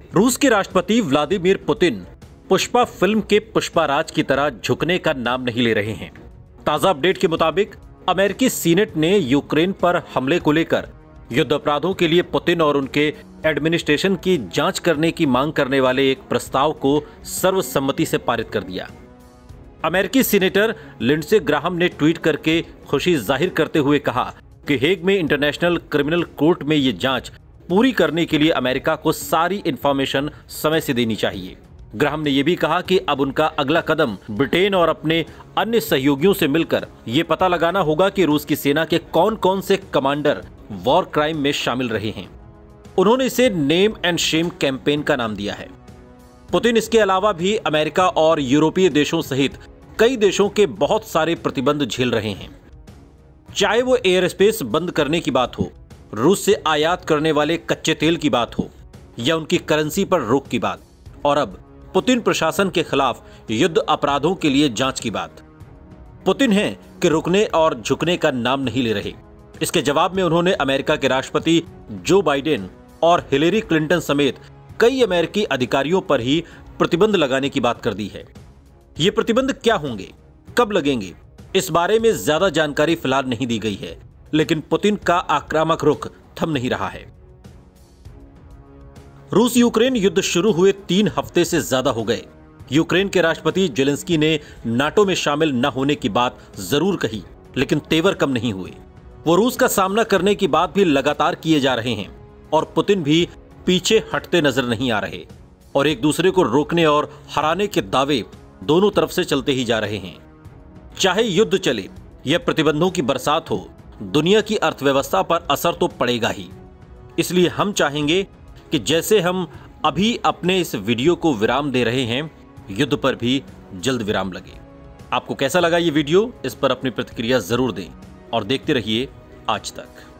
रूस के राष्ट्रपति व्लादिमीर पुतिन पुष्पा फिल्म के पुष्पाराज की तरह झुकने का नाम नहीं ले रहे हैं। ताजा अपडेट के मुताबिक अमेरिकी सीनेट ने यूक्रेन पर हमले को लेकर युद्ध अपराधों के लिए पुतिन और उनके एडमिनिस्ट्रेशन की जांच करने की मांग करने वाले एक प्रस्ताव को सर्वसम्मति से पारित कर दिया। अमेरिकी सीनेटर लिंडसे ग्राहम ने ट्वीट करके खुशी जाहिर करते हुए कहा कि हेग में इंटरनेशनल क्रिमिनल कोर्ट में ये जांच पूरी करने के लिए अमेरिका को सारी इंफॉर्मेशन समय से देनी चाहिए। ग्राहम ने यह भी कहा कि अब उनका अगला कदम ब्रिटेन और अपने अन्य सहयोगियों से मिलकर यह पता लगाना होगा कि रूस की सेना के कौन कौन से कमांडर वॉर क्राइम में शामिल रहे हैं। उन्होंने इसे नेम एंड शेम कैंपेन का नाम दिया है। पुतिन इसके अलावा भी अमेरिका और यूरोपीय देशों सहित कई देशों के बहुत सारे प्रतिबंध झेल रहे हैं, चाहे वो एयर स्पेस बंद करने की बात हो, रूस से आयात करने वाले कच्चे तेल की बात हो या उनकी करेंसी पर रोक की बात, और अब पुतिन प्रशासन के खिलाफ युद्ध अपराधों के लिए जांच की बात। पुतिन हैं कि रुकने और झुकने का नाम नहीं ले रहे। इसके जवाब में उन्होंने अमेरिका के राष्ट्रपति जो बाइडेन और हिलेरी क्लिंटन समेत कई अमेरिकी अधिकारियों पर ही प्रतिबंध लगाने की बात कर दी है। ये प्रतिबंध क्या होंगे, कब लगेंगे, इस बारे में ज्यादा जानकारी फिलहाल नहीं दी गई है, लेकिन पुतिन का आक्रामक रुख थम नहीं रहा है। रूस यूक्रेन युद्ध शुरू हुए 3 हफ्ते से ज्यादा हो गए। यूक्रेन के राष्ट्रपति जेलेंस्की ने नाटो में शामिल न होने की बात जरूर कही, लेकिन तेवर कम नहीं हुए। वो रूस का सामना करने की बात भी लगातार किए जा रहे हैं और पुतिन भी पीछे हटते नजर नहीं आ रहे और एक दूसरे को रोकने और हराने के दावे दोनों तरफ से चलते ही जा रहे हैं। चाहे युद्ध चले या प्रतिबंधों की बरसात हो, दुनिया की अर्थव्यवस्था पर असर तो पड़ेगा ही। इसलिए हम चाहेंगे कि जैसे हम अभी अपने इस वीडियो को विराम दे रहे हैं, युद्ध पर भी जल्द विराम लगे। आपको कैसा लगा ये वीडियो, इस पर अपनी प्रतिक्रिया जरूर दें और देखते रहिए आज तक।